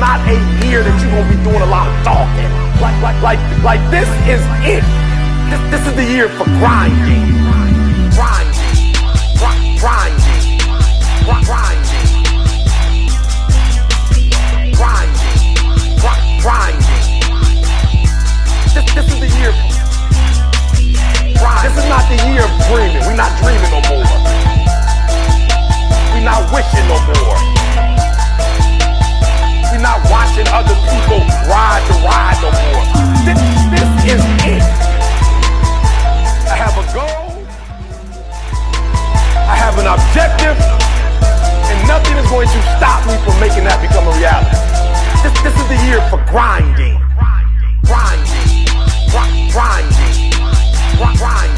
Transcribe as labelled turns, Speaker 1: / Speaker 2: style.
Speaker 1: not a year that you're gonna be doing a lot of talking. Like this is it. This is the year for grinding. Grinding. Grinding. Grinding. Grinding. Grinding. This is the year for grinding. This is not the year of dreaming. We're not dreaming no more. We're not wishing no more. We're not watching other people ride the ride no more. This is it. I have a goal. I have an objective. And nothing is going to stop me from making that become a reality. This is the year for grinding. Grinding. Grinding. Grinding.